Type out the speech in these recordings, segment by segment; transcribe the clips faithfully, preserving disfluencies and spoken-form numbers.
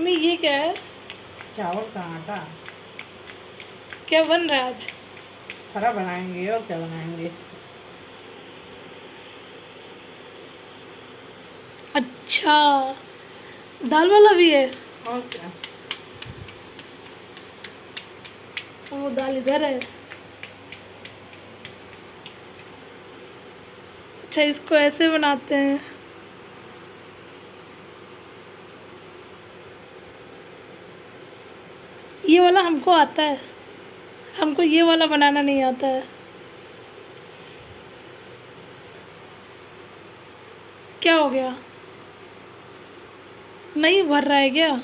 Mummy ये क्या है? चावल का आटा। क्या बन रहा है आज? फरा बनाएंगे और क्या बनाएंगे। अच्छा, दाल वाला भी है। और क्या। वो दाल इधर है। अच्छा, इसको ऐसे बनाते हैं। ये वाला हमको आता है, हमको ये वाला बनाना नहीं आता है। क्या हो गया? नहीं भर रहा है क्या?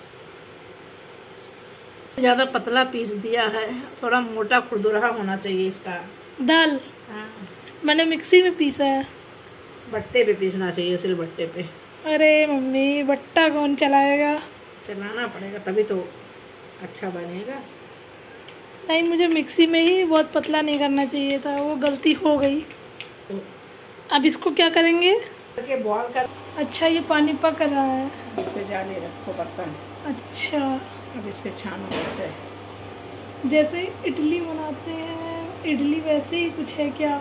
ज़्यादा पतला पीस दिया है, थोड़ा मोटा खुरदुरा होना चाहिए इसका। दाल हाँ, मैंने मिक्सी में पीसा है। बट्टे पे पीसना चाहिए, सिल बट्टे पे। अरे मम्मी, बट्टा कौन चलाएगा? चलाना पड़ेगा तभी तो अच्छा बनेगा। नहीं, मुझे मिक्सी में ही बहुत पतला नहीं करना चाहिए था, वो गलती हो गई। तो अब इसको क्या करेंगे? करके बॉल कर। अच्छा, ये पानी पक रहा है। इस पे जाली रखो बर्तन। अच्छा, अब इस पे छानो ऐसे। जैसे इडली बनाते हैं, इडली वैसे ही कुछ है क्या?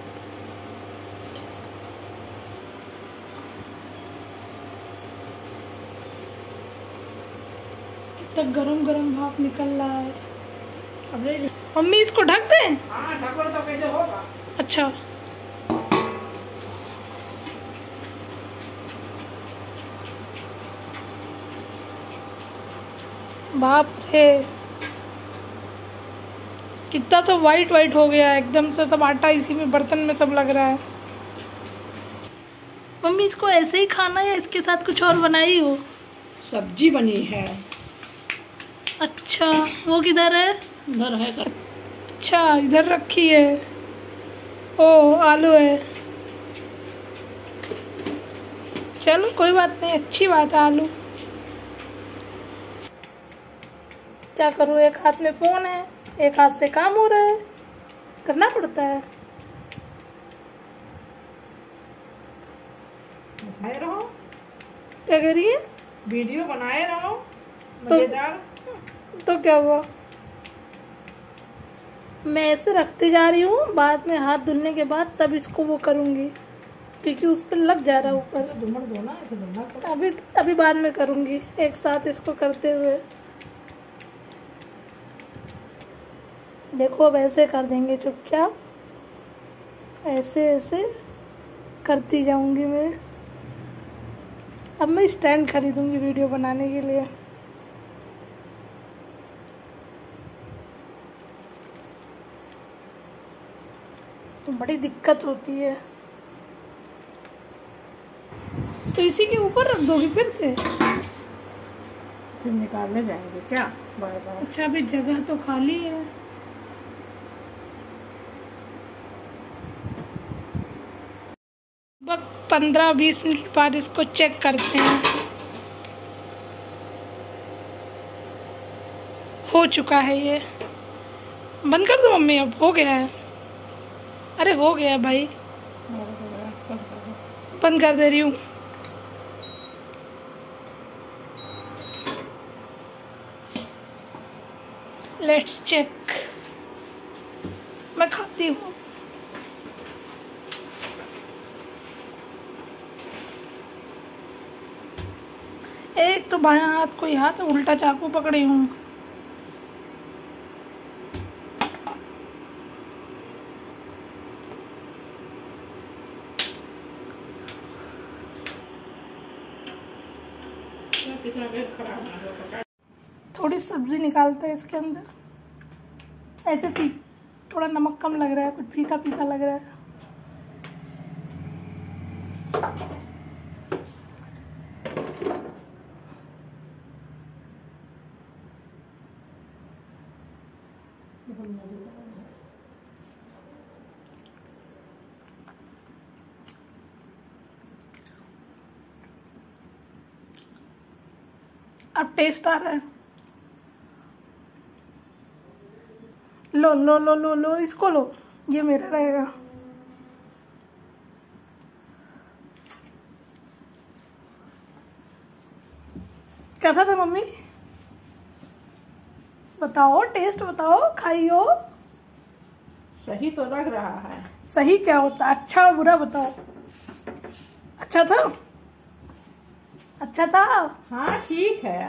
तक गरम गरम भाप निकल रहा है। अब मम्मी इसको ढक दें? हाँ, ढको तो कैसे होगा। अच्छा, बाप रे, कितना सब वाइट वाइट हो गया है एकदम से। सब आटा इसी में बर्तन में सब लग रहा है। मम्मी इसको ऐसे ही खाना या इसके साथ कुछ और बनाई हो? सब्जी बनी है। अच्छा, वो किधर है? इधर है कर। अच्छा, इधर रखी है। ओ, आलू है। चलो कोई बात नहीं, अच्छी बात है। आलू क्या करूँ, एक हाथ में फोन है, एक हाथ से काम हो रहा है, करना पड़ता है। बनाए रहो, क्या करिए? वीडियो बनाए रहो तो, मजेदार। तो क्या हुआ? मैं ऐसे रखते जा रही हूँ, बाद में हाथ धुलने के बाद तब इसको वो करूँगी, क्योंकि उस पर लग जा रहा है ऊपर। धुमड़ दो ना, ऐसे धुमड़ करो। अभी अभी बाद में करूँगी, एक साथ इसको करते हुए। देखो, अब ऐसे कर देंगे चुपचाप, ऐसे ऐसे करती जाऊंगी मैं। अब मैं स्टैंड खरीदूंगी वीडियो बनाने के लिए। तो बड़ी दिक्कत होती है। तो इसी के ऊपर रख दोगी फिर से? फिर निकालने जाएंगे क्या बार बार। अच्छा, अभी जगह तो खाली है। बस पंद्रह बीस मिनट बाद इसको चेक करते हैं। हो चुका है ये। बंद कर दो मम्मी, अब हो गया है। अरे हो गया भाई, बंद कर दे रही हूँ। Let's check. मैं खाती हूँ। एक तो बायां हाथ कोई हाथ उल्टा चाकू पकड़ी हूँ। थोड़ी सब्जी निकालते हैं इसके अंदर। ऐसे थी, थोड़ा नमक कम लग रहा है, कुछ फीका फीका लग रहा है। अब टेस्ट आ रहा है। लो लो लो लो लो, इसको लो, ये मेरा रहेगा। कैसा था मम्मी? बताओ, टेस्ट बताओ, खाइयो। सही तो लग रहा है। सही क्या होता? अच्छा बुरा बताओ। अच्छा था? अच्छा था? हाँ ठीक है।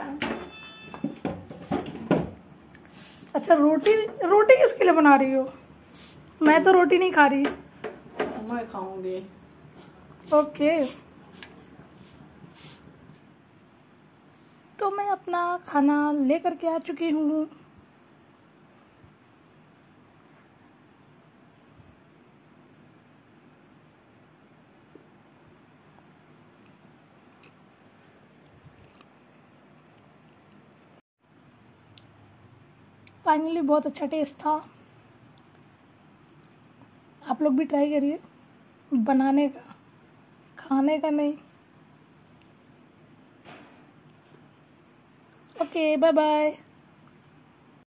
अच्छा, रोटी रोटी किसके लिए बना रही हो? मैं तो रोटी नहीं खा रही। मैं खाऊंगी। ओके, तो मैं अपना खाना लेकर के आ चुकी हूँ। फाइनली बहुत अच्छा टेस्ट था। आप लोग भी ट्राई करिए बनाने का, खाने का नहीं। Okay, bye bye.